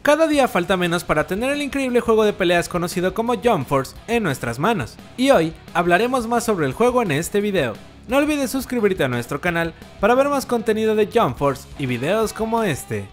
Cada día falta menos para tener el increíble juego de peleas conocido como Jump Force en nuestras manos, y hoy hablaremos más sobre el juego en este video. No olvides suscribirte a nuestro canal para ver más contenido de Jump Force y videos como este.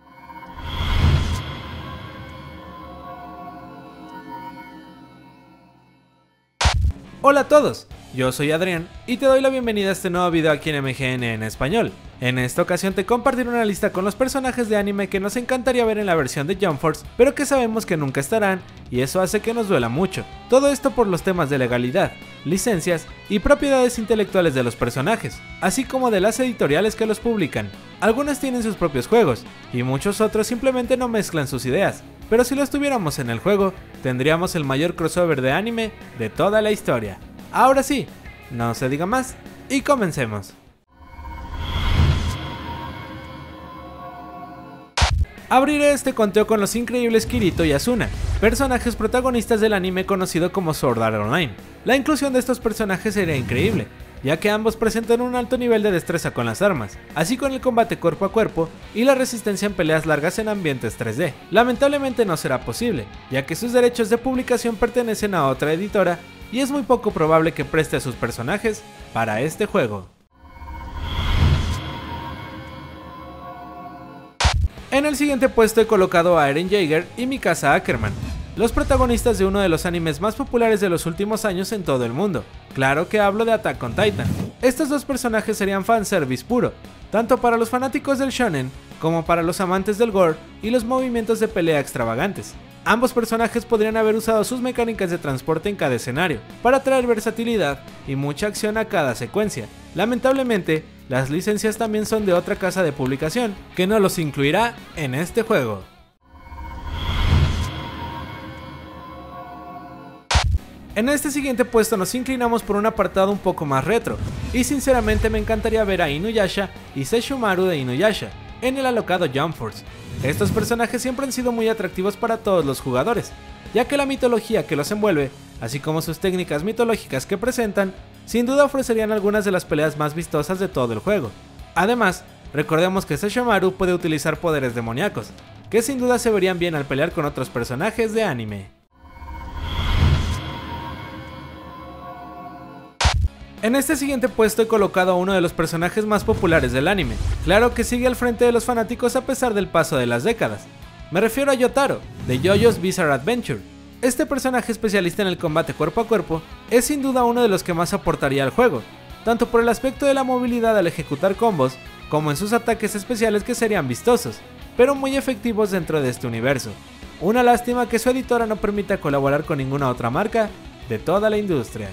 Hola a todos, yo soy Adrián y te doy la bienvenida a este nuevo video aquí en MGN en español. En esta ocasión te compartiré una lista con los personajes de anime que nos encantaría ver en la versión de Jump Force, pero que sabemos que nunca estarán, y eso hace que nos duela mucho. Todo esto por los temas de legalidad, licencias y propiedades intelectuales de los personajes, así como de las editoriales que los publican. Algunas tienen sus propios juegos, y muchos otros simplemente no mezclan sus ideas, pero si los tuviéramos en el juego, tendríamos el mayor crossover de anime de toda la historia. Ahora sí, no se diga más, y comencemos. Abriré este conteo con los increíbles Kirito y Asuna, personajes protagonistas del anime conocido como Sword Art Online. La inclusión de estos personajes sería increíble, ya que ambos presentan un alto nivel de destreza con las armas, así con el combate cuerpo a cuerpo y la resistencia en peleas largas en ambientes 3D. Lamentablemente no será posible, ya que sus derechos de publicación pertenecen a otra editora y es muy poco probable que preste a sus personajes para este juego. En el siguiente puesto he colocado a Eren Jaeger y Mikasa Ackerman, los protagonistas de uno de los animes más populares de los últimos años en todo el mundo. Claro que hablo de Attack on Titan. Estos dos personajes serían fanservice puro, tanto para los fanáticos del shonen como para los amantes del gore y los movimientos de pelea extravagantes. Ambos personajes podrían haber usado sus mecánicas de transporte en cada escenario, para traer versatilidad y mucha acción a cada secuencia. Lamentablemente, las licencias también son de otra casa de publicación, que no los incluirá en este juego. En este siguiente puesto nos inclinamos por un apartado un poco más retro, y sinceramente me encantaría ver a Inuyasha y Sesshomaru de Inuyasha en el alocado Jump Force. Estos personajes siempre han sido muy atractivos para todos los jugadores, ya que la mitología que los envuelve, así como sus técnicas mitológicas que presentan, sin duda ofrecerían algunas de las peleas más vistosas de todo el juego. Además, recordemos que Sesshomaru puede utilizar poderes demoníacos, que sin duda se verían bien al pelear con otros personajes de anime. En este siguiente puesto he colocado a uno de los personajes más populares del anime. Claro que sigue al frente de los fanáticos a pesar del paso de las décadas. Me refiero a Yotaro, de JoJo's Bizarre Adventure. Este personaje especialista en el combate cuerpo a cuerpo es sin duda uno de los que más aportaría al juego, tanto por el aspecto de la movilidad al ejecutar combos, como en sus ataques especiales que serían vistosos, pero muy efectivos dentro de este universo. Una lástima que su editora no permita colaborar con ninguna otra marca de toda la industria.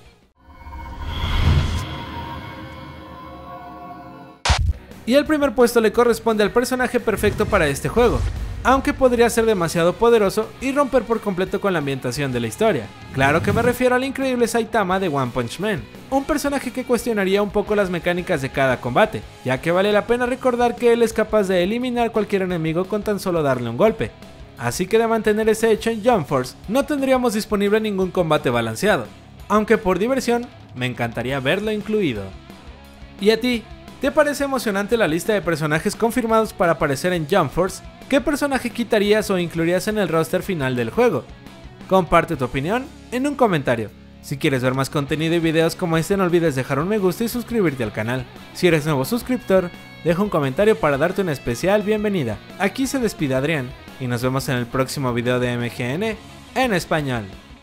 Y el primer puesto le corresponde al personaje perfecto para este juego, aunque podría ser demasiado poderoso y romper por completo con la ambientación de la historia. Claro que me refiero al increíble Saitama de One Punch Man, un personaje que cuestionaría un poco las mecánicas de cada combate, ya que vale la pena recordar que él es capaz de eliminar cualquier enemigo con tan solo darle un golpe. Así que de mantener ese hecho en Jump Force, no tendríamos disponible ningún combate balanceado, aunque por diversión me encantaría verlo incluido. ¿Y a ti? ¿Te parece emocionante la lista de personajes confirmados para aparecer en Jump Force? ¿Qué personaje quitarías o incluirías en el roster final del juego? Comparte tu opinión en un comentario. Si quieres ver más contenido y videos como este, no olvides dejar un me gusta y suscribirte al canal. Si eres nuevo suscriptor, deja un comentario para darte una especial bienvenida. Aquí se despide Adrián y nos vemos en el próximo video de MGN en español.